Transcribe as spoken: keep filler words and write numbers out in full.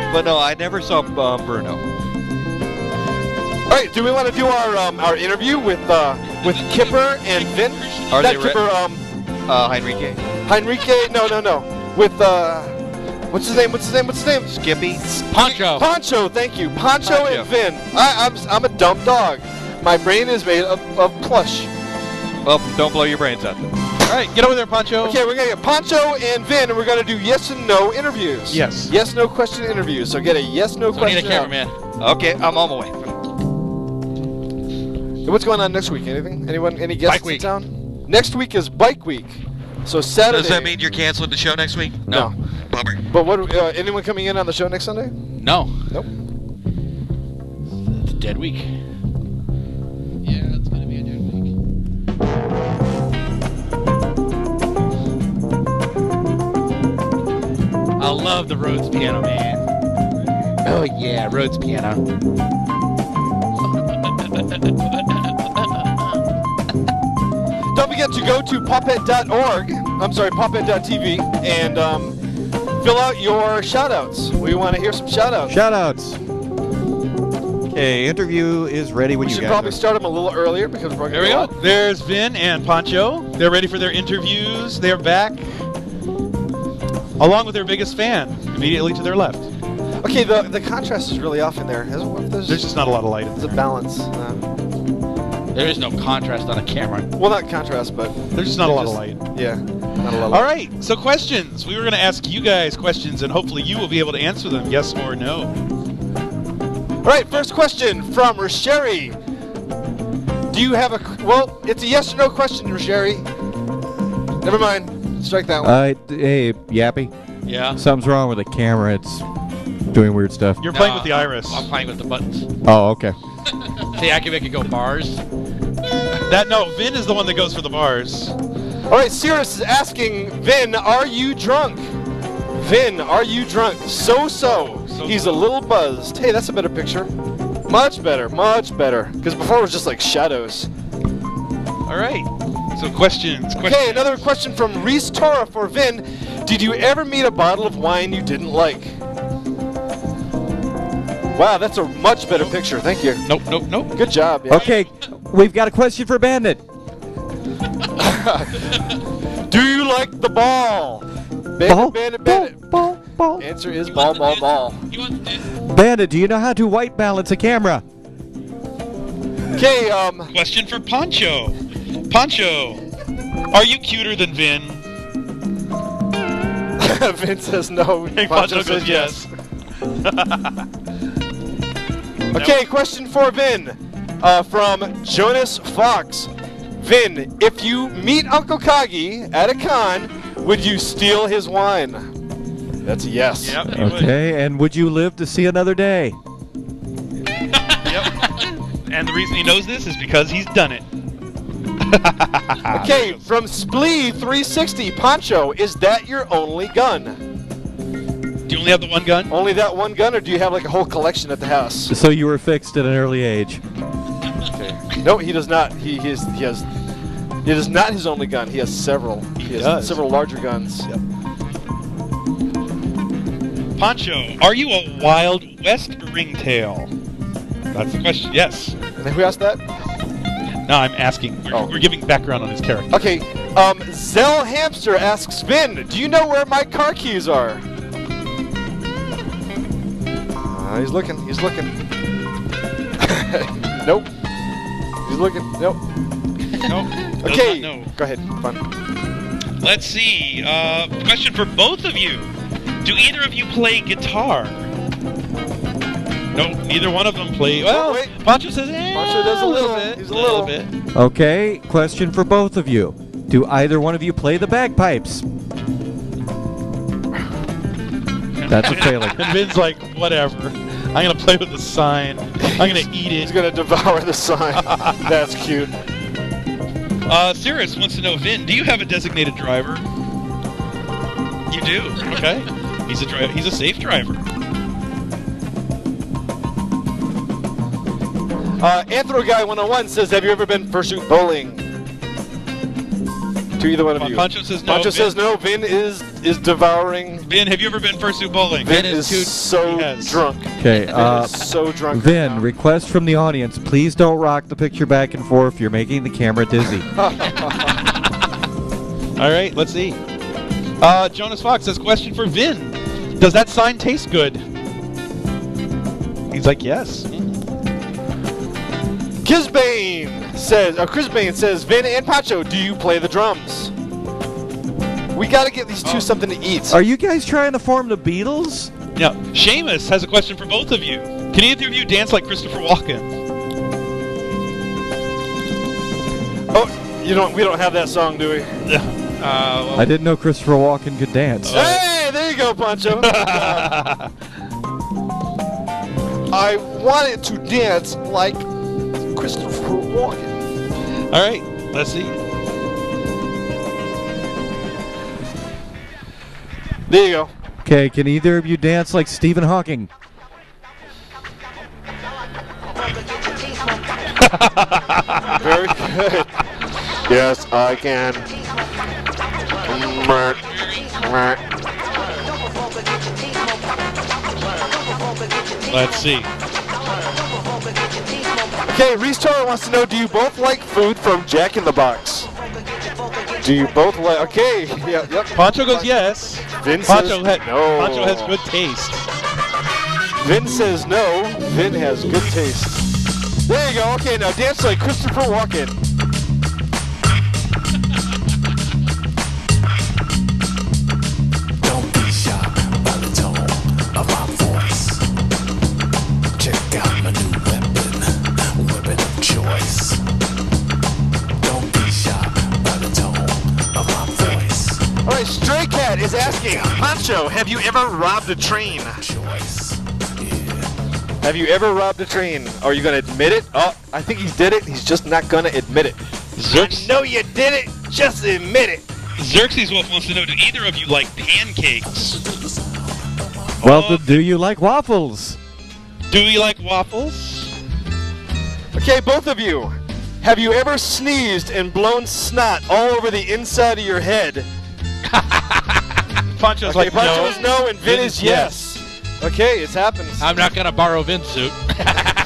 But no, I never saw um, Bruno. All right, do we want to do our um, our interview with uh, with Kipper and Vin? Are Not they Kipper, um, uh, Heinrike? Heinrike? No, no, no. With uh, what's his name? What's his name? What's his name? Skippy? Poncho. Poncho. Thank you, Poncho, Poncho. and Vin. I, I'm I'm a dumb dog. My brain is made of, of plush. Well, don't blow your brains out. All right, get over there, Poncho. Okay, we're gonna get Poncho and Vin, and we're gonna do yes and no interviews. Yes. Yes, no question interviews. So get a yes, no So I question. need a cameraman. Okay, I'm on my way. What's going on next week? Anything? Anyone? Any guests Bike week. in town? Next week is Bike Week. So Saturday. Does that mean you're canceling the show next week? No. Bummer. But what? Uh, anyone coming in on the show next Sunday? No. Nope. It's a dead week. Yeah, it's gonna be a dead week. I love the Rhodes piano, man. Oh yeah, Rhodes piano. Don't forget to go to pawpet dot org. I'm sorry, pawpet dot T V, and um, fill out your shout-outs. We want to hear some shout-outs. Shout-outs. Okay, interview is ready when We you should guys probably are. start them a little earlier because we're There we going go. to There's Vin and Poncho. They're ready for their interviews. They're back, along with their biggest fan, immediately to their left. Okay, the the contrast is really off in there. There's, There's just not a lot of light in there's a there. balance. Uh, There is no contrast on a camera. well, not contrast, but There's just not a lot of just- light. yeah, not a lot. Of All right, so questions. We were going to ask you guys questions, and hopefully you will be able to answer them, yes or no. All right, first question from Rasheri. Do you have a well? It's a yes or no question, Rasheri. Never mind. Strike that one. Uh, hey, Yappy. Yeah. Something's wrong with the camera. It's doing weird stuff. You're playing with the iris. I'm playing with the buttons. Oh, okay. See, I can make it go bars. That no, Vin is the one that goes for the bars. All right, Cirrus is asking Vin, are you drunk? Vin, are you drunk? So so. So He's so. a little buzzed. Hey, that's a better picture. Much better, much better. Because before it was just like shadows. All right. So questions. questions. Okay, another question from Reese Tora for Vin. Did you ever meet a bottle of wine you didn't like? Wow, that's a much better picture. Thank you. Nope, nope, nope. Good job. Yeah. Okay, we've got a question for Bandit. Do you like the ball? Bandit, Ball, bandit, ball, bandit. ball, ball. Answer is ball, ball, ball. Bandit, do you know how to white balance a camera? Okay, um, Question for Poncho. Poncho, are you cuter than Vin? Vin says no. Hey, Poncho Poncho says goes yes. Okay, question for Vin uh, from Jonas Fox. Vin, if you meet Uncle Kagi at a con, would you steal his wine? That's a yes. Yep. he would. Okay, and would you live to see another day? Yep. And the reason he knows this is because he's done it. Okay, from Splee three sixty, Poncho, is that your only gun? Do you only have the one gun? Only that one gun, or do you have like a whole collection at the house? So you were fixed at an early age. Okay. No, he does not. He, he, is, he has. It is not his only gun. He has several. He, He has does. several larger guns. Yep. Poncho, are you a Wild West ringtail? That's the question. Yes. And who asked that? No, I'm asking. We're, Oh. we're giving background on his character. Okay. Um, Zell Hamster asks Vin, do you know where my car keys are? Uh, he's looking. He's looking. Nope. He's looking. Nope. No. Okay. No. Go ahead. Fun. Let's see. Uh, question for both of you. Do either of you play guitar? No, neither one of them play. Well, wait. Poncho says, eh, Poncho does a little. bit. He's a little. bit. Okay, question for both of you. Do either one of you play the bagpipes? That's a failing. And Vin's like, whatever. I'm going to play with the sign. I'm going to eat He's it. gonna devour the sign. That's cute. Uh, Cirrus wants to know, Vin, do you have a designated driver? You do. Okay. He's a dri He's a safe driver. Uh, Anthro Guy one oh one says, have you ever been pursuit bowling? To either one of you. Poncho says no. Poncho Vin- says no. Vin is is devouring. Vin, have you ever been fursuit bowling? Vin, Vin is, is too- so He has. drunk. Okay, Vin uh, is so drunk. Vin, right now. request from the audience, please don't rock the picture back and forth. You're making the camera dizzy. All right, let's see. Uh, Jonas Fox says, question for Vin. Does that sign taste good? He's like, yes. Kisbane says, uh, Chrisbane says, Vin and Poncho, do you play the drums? We gotta get these two Oh. something to eat. Are you guys trying to form the Beatles? Now, Seamus has a question for both of you. Can either of you dance like Christopher Walken? Oh, you don't. We don't have that song, do we? Yeah. Uh, well, I didn't know Christopher Walken could dance. Hey, there you go, Poncho. Good job. I wanted to dance like Christopher Walken. All right, let's see. There you go. Okay, can either of you dance like Stephen Hawking? Very good. Yes, I can. Let's see. Okay, Reese Torre wants to know, do you both like food from Jack in the Box? Do you both like... Okay, yeah, yep. Poncho goes yes. Vin Poncho, says ha- no. Poncho has good taste. Vin says no. Vin has good taste. There you go. Okay, now dance like Christopher Walken. Don't be shocked by the tone of my voice. Check out my new weapon, weapon of choice. Don't be shocked by the tone of my voice. All right, Stray Cat is asking, Poncho, have you ever robbed a train? Choice. Yeah. Have you ever robbed a train? Are you going to admit it? Oh, I think he did it. He's just not going to admit it. Xerx- I know you did it. Just admit it. Xerxes Wolf wants to know, do either of you like pancakes? Well, Oh. th- do you like waffles? Do you like waffles? Okay, both of you. Have you ever sneezed and blown snot all over the inside of your head? Poncho's Okay, like, Poncho no. is no, and Vin, Vin is is yes. Okay, it's happened. I'm not gonna borrow Vin's suit.